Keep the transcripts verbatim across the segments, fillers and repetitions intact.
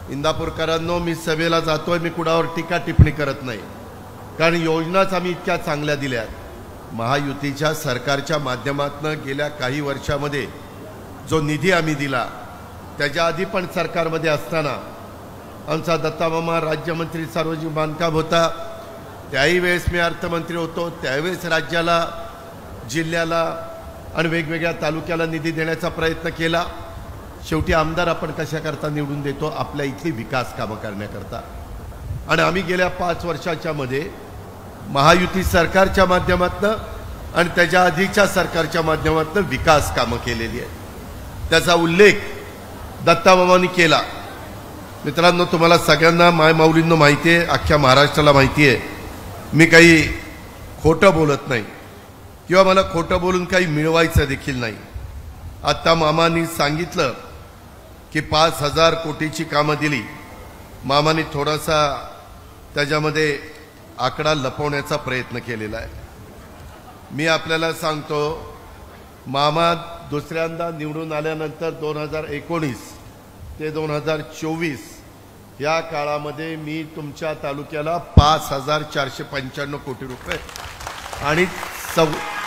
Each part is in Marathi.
इंदापूरकरांनो, मी सभेला जातोय, मी कुणावर टीका टिप्पणी करत नाही, कारण योजनाच आम्ही इतक्या चांगल्या दिल्यात। महायुतीच्या सरकारच्या माध्यमातून गेल्या काही वर्षामध्ये जो निधी आम्ही दिला, त्याच्या आधी पण सरकारमध्ये असताना आमचा दत्तामामा राज्यमंत्री सार्वजनिक बांधकाम होता, त्याही वेळेस मी अर्थमंत्री होतो, त्यावेळेस राज्याला, जिल्ह्याला आणि वेगवेगळ्या तालुक्याला निधी देण्याचा प्रयत्न केला। शेवटी आमदार आपण कशा करता निवडून देतो? आपल्या इथली विकास कामं करण्याकरता। आणि आम्ही गेल्या पाच वर्षाच्या मध्ये महायुती सरकारच्या माध्यमातून आणि त्याच्या आधीच्या सरकारच्या माध्यमातून विकास कामं केलेली आहेत, त्याचा उल्लेख दत्तामामांनी केला। मित्रांनो, तुम्हाला सगळ्यांना, माय माऊलींना माहिती आहे, अख्ख्या महाराष्ट्राला माहिती आहे, मी काही खोटं बोलत नाही किंवा मला खोटं बोलून काही मिळवायचं देखील नाही। आता मामांनी सांगितलं की पाच हजार कोटीची कामं दिली। मामांनी थोडासा त्याच्यामध्ये आकडा लपवण्याचा प्रयत्न केलेला आहे। मी आपल्याला सांगतो, मामा दुसऱ्यांदा निवडून आल्यानंतर दोन हजार एकोणीस ते दोन हजार चोवीस या काळामध्ये मी तुमच्या तालुक्याला पाच हजार चारशे पंच्याण्णव कोटी रुपये आणि सौ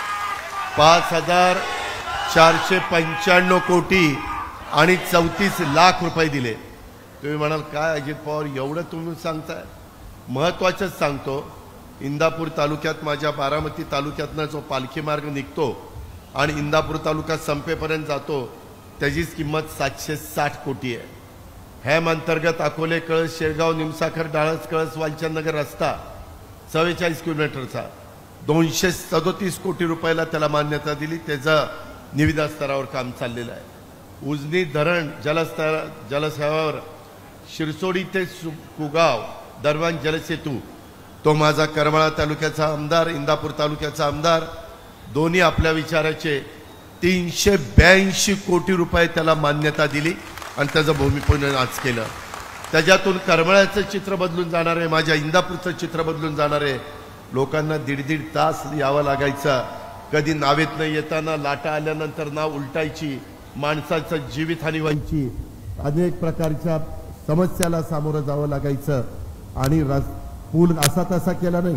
पाच हजार चारशे पंच्याण्णव कोटी आणि चौतीस लाख रुपये दिले। तुम्ही म्हणाल, काय अजित पवार एवढं तुम्ही सांगताय? महत्त्वाचंच सांगतो, इंदापूर तालुक्यात, माझ्या बारामती तालुक्यातनं जो पालखी मार्ग निघतो आणि इंदापूर तालुका संपेपर्यंत जातो, त्याचीच किंमत सातशे साठ कोटी आहे। हॅम अंतर्गत अकोले, कळस, शेळगाव, निमसाखर, डाळस, कळस, वालचंदनगर रस्ता चव्वेचाळीस किलोमीटरचा दोनशे सदोतीस कोटी रुपयाला त्याला मान्यता दिली, त्याचं निविदा स्तरावर काम चाललेलं आहे। उजनी धरण जलस्तर जलसेवावर शिरसोडी ते कुगाव दरम्यान जलसेतू, तो माझा करमाळा तालुक्याचा आमदार, इंदापूर तालुक्याचा आमदार, दोन्ही आपल्या विचाराचे तीनशे ब्याऐंशी कोटी रुपये त्याला मान्यता दिली आणि त्याचं भूमिपूजन आज केलं। त्याच्यातून करमाळ्याचं चित्र बदलून जाणार आहे, माझ्या इंदापूरचं चित्र बदलून जाणार आहे। लोकांना दीड दीड तास यावं लागायचं, कधी नावेतनं येताना लाटा आल्यानंतर नाव उलटायची, माणसाचं जीवितहानी व्हायची, अनेक प्रकारच्या समस्याला सामोरं जावं लागायचं। आणि पूल असा तसा केला नाही,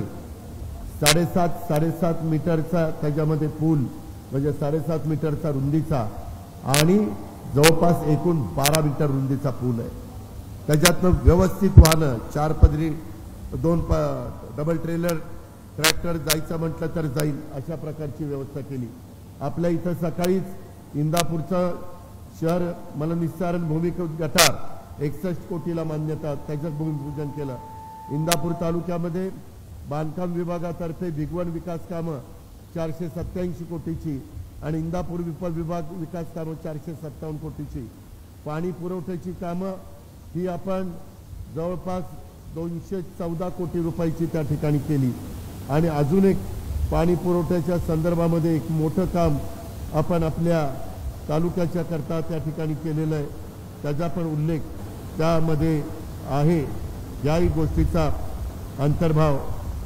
साडेसात साडेसात मीटरचा त्याच्यामध्ये पूल, म्हणजे साडेसात मीटरचा रुंदीचा आणि जवळपास एकूण बारा मीटर रुंदीचा पूल आहे। त्याच्यातनं व्यवस्थित वाहनं, चार पदरी, दोन प डबल ट्रेलर ट्रॅक्टर जायचं म्हटलं तर जाईल, अशा प्रकारची व्यवस्था केली। आपल्या इथं सकाळीच इंदापूरचं शहर मलनिस्सारण भूमिगत गटार एकसष्ट कोटीला मान्यता, त्याचं भूमिपूजन केलं। इंदापूर तालुक्यामध्ये बांधकाम विभागातर्फे भिगवण विकास कामं चारशे सत्याऐंशी कोटीची आणि इंदापूर विप विभाग विकास कामं चारशे सत्तावन्न कोटीची। पाणी पुरवठ्याची कामं ही आपण जवळपास दोनशे चौदा कोटी रुपयाची त्या ठिकाणी केली। आणि अजून एक पाणी पुरवठ्याच्या संदर्भामध्ये एक मोठं काम आपण आपल्या तालुक्याच्या करता त्या ठिकाणी केलेलं आहे, त्याचा पण उल्लेख त्यामध्ये आहे। याही गोष्टीचा अंतर्भाव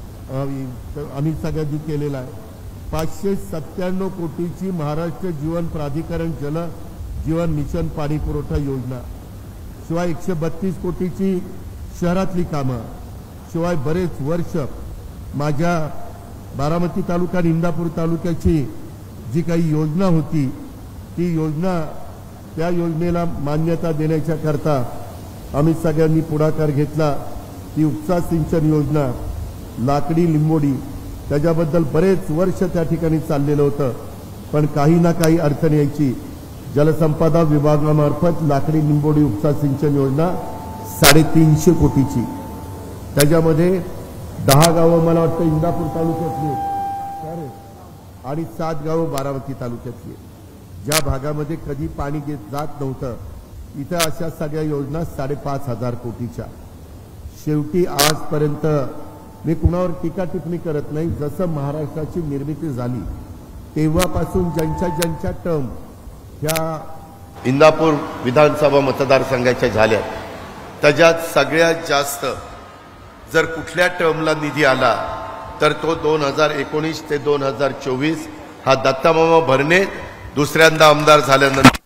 आम्ही सगळ्यांनी केलेला आहे। पाचशे सत्त्याण्णव कोटीची महाराष्ट्र जीवन प्राधिकरण जल जीवन मिशन पाणी पुरवठा योजना, शिवाय एकशे बत्तीस कोटीची शहरातली कामं, शिवाय बरेच वर्ष माझ्या बारामती तालुका आणि इंदापूर तालुक्याची जी काही योजना होती, ती योजना, त्या योजनेला मान्यता देण्याच्या करता आम्ही सगळ्यांनी पुढाकार घेतला। ती उपसा सिंचन योजना, लाकडी लिंबोडी, त्याच्याबद्दल बरेच वर्ष त्या ठिकाणी चाललेलं होतं, पण काही ना काही अडचण यायची। जलसंपदा विभागामार्फत लाकडी लिंबोडी उपसा सिंचन योजना साडेतीनशे कोटीची, त्याच्यामध्ये दहा गावं मला वाटतं इंदापूर तालुक्यातली आणि सात गावं बारामती तालुक्यातली, ज्या भागामध्ये कधी पाणी घेत जात नव्हतं, इथं अशा सगळ्या योजना साडेपाच हजार कोटीच्या। शेवटी आजपर्यंत मी कुणावर टीका टिप्पणी करत नाही, जसं महाराष्ट्राची निर्मिती झाली तेव्हापासून ज्यांच्या ज्यांच्या टर्म ह्या इंदापूर विधानसभा मतदारसंघाच्या झाल्या, त्याच्यात सगळ्यात जास्त जर कुठल्या टर्मला निधी आला तर तो दोन हजार एकोणीस ते दोन हजार चोवीस हा दत्तामामा भरणे दुसऱ्यांदा आमदार झाल्यानंतर